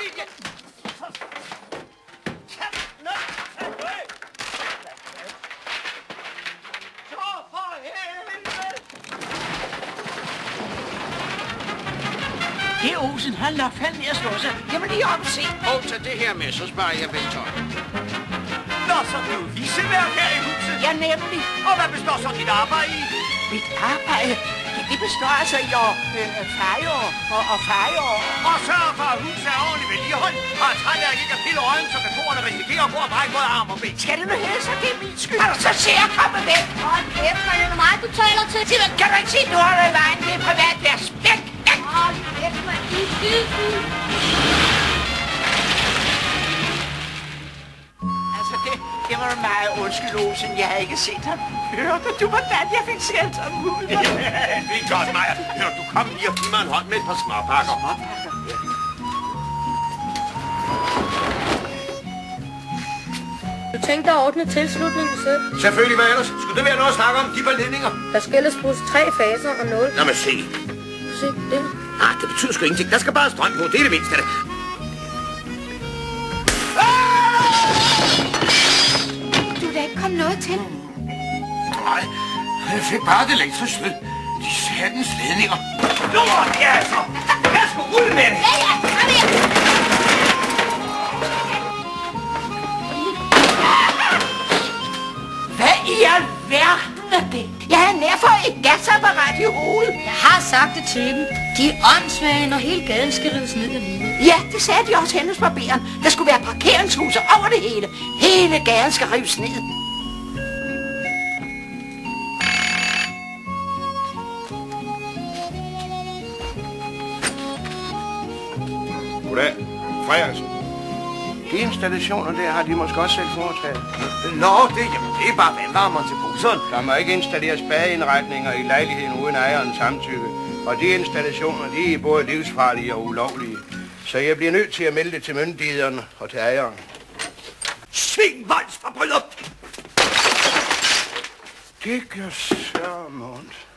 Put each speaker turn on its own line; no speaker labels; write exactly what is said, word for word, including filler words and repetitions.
familie! Så for helvede!
Det er Olsen, han lader falde ned og slå sig. Det må lige op og se.
Prøv at tage det her med, så sparer jeg bæltøj.
Nå, så blev viceværk her i huset.
Ja, nemlig.
Og hvad består så dit arbejde i?
Mit arbejde, ja, det består altså i at øh, feje og, og, og feje og...
Og sørge for, at huset er ordentligt vedligeholdt, og at træværk ikke er pille øjen, så beboerne risikerer at gå og brække både arm og ben.
Skal det nu helst, så det er min skyld? Altså, så ser jeg komme væk.
Hold kæft, man er det mig, du taler til.
Sig, kan du ikke sige, du holder i vejen? Det er privat, vær spæk.
Hold kæft, man er skidefuld.
Altså, det, det var meget undskyld, Olsen. Jeg havde ikke set ham. Hørte du, hvordan jeg fik sendt ham ud?
Ja, det er godt, Maja. Hør, du kom lige og giv mig en hånd med et par småpakker.
Småpakker? Ja.
Du tænkte at ordne tilslutningen selv.
Selvfølgelig, hvad ellers? Skulle det være noget at snakke om, de par ledninger?
Der skal ellers bruges tre faser og nul.
Lad mig se.
Se det.
Nej, det betyder sgu ingenting. Der skal bare strøm på. Det er det mindste af det.
Du er da ikke kommet noget til.
Nej, jeg fik bare det elektrisk stød. De satans ledninger. Nu er det altså. Jeg skal ud med det.
Ja, ja, kom her.
Hvad i alverden er det? Jeg havde nær for et gasapparat i hovedet.
Jeg har sagt det til dem. De er åndssvage, når hele gaden skal rives ned alligevel.
Ja, det sagde de også henne hos barberen. Der skulle være parkeringshuse over det hele. Hele gaden skal rives ned.
Goddag. Frejersen. De installationer der har de måske også selv foretaget.
Nå, det, jamen, det er bare vandvarmeren til bruseren.
Der må ikke installeres badeindretninger i lejligheden uden ejerens samtykke. Og de installationer, de er både livsfarlige og ulovlige. Så jeg bliver nødt til at melde det til myndighederne og til ejeren.
Sving voldsforbryder!
Det gør så ondt.